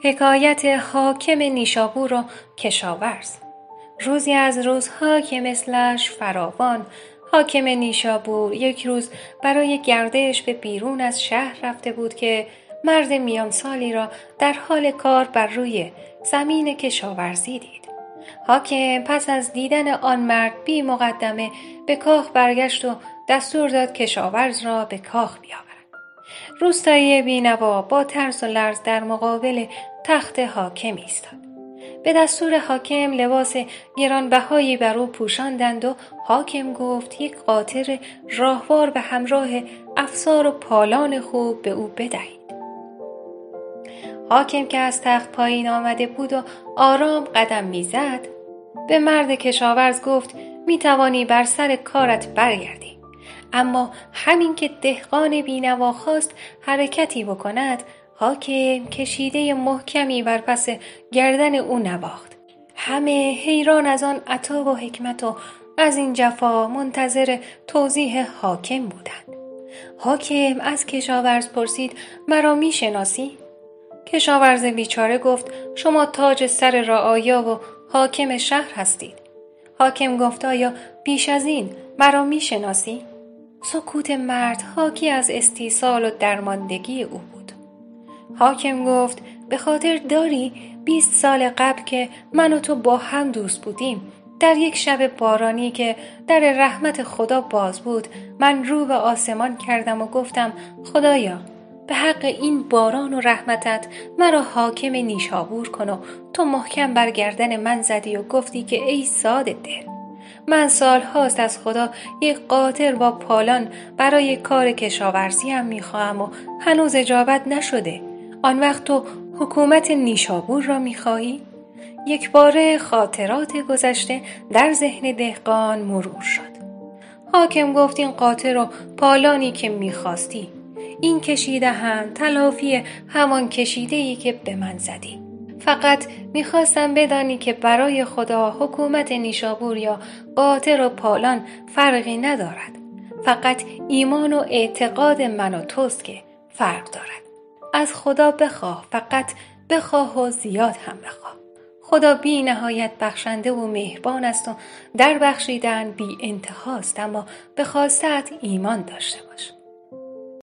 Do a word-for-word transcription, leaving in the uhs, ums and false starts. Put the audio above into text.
حکایت حاکم نیشابور و کشاورز. روزی از روزها که مثلش فراوان، حاکم نیشابور یک روز برای گردش به بیرون از شهر رفته بود که مرد میان سالی را در حال کار بر روی زمین کشاورزی دید. حاکم پس از دیدن آن مرد بی مقدمه به کاخ برگشت و دستور داد کشاورز را به کاخ بیاورد. روستایی بینوا با ترس و لرز در مقابل تخت حاکم ایستاد. به دستور حاکم لباس گرانبهایی بر او پوشاندند و حاکم گفت یک قاطر راهوار به همراه افسار و پالان خوب به او بدهید. حاکم که از تخت پایین آمده بود و آرام قدم میزد، به مرد کشاورز گفت می توانی بر سر کارت برگردی. اما همین که دهقان بینوا خواست حرکتی بکند، حاکم کشیده محکمی بر پس گردن او نواخت. همه حیران از آن عطا و حکمت و از این جفا منتظر توضیح حاکم بودند. حاکم از کشاورز پرسید مرا می شناسی؟ کشاورز بیچاره گفت شما تاج سر رعایا و حاکم شهر هستید. حاکم گفت آیا بیش از این مرا می شناسی؟ سکوت مرد حاکی از استیصال و درماندگی او بود. حاکم گفت به خاطر داری بیست سال قبل که من و تو با هم دوست بودیم، در یک شب بارانی که در رحمت خدا باز بود، من رو به آسمان کردم و گفتم خدایا به حق این باران و رحمتت مرا حاکم نیشابور کن و تو محکم بر گردن من زدی و گفتی که ای ساده دل، من سال هاست از خدا یک قاطر با پالان برای کار کشاورزی هم میخواهم و هنوز اجابت نشده. آن وقت تو حکومت نیشابور را میخواهی؟ یک باره خاطرات گذشته در ذهن دهقان مرور شد. حاکم گفت این قاطر و پالانی که میخواستی، این کشیده هم تلافی همان کشیده‌ای که به من زدی. فقط میخواستم بدانی که برای خدا حکومت نیشابور یا قاطر و پالان فرقی ندارد. فقط ایمان و اعتقاد من و توست که فرق دارد. از خدا بخواه، فقط بخواه و زیاد هم بخواه. خدا بی نهایت بخشنده و مهربان است و در بخشیدن بی انتهاست، اما به خواستت ایمان داشته باش.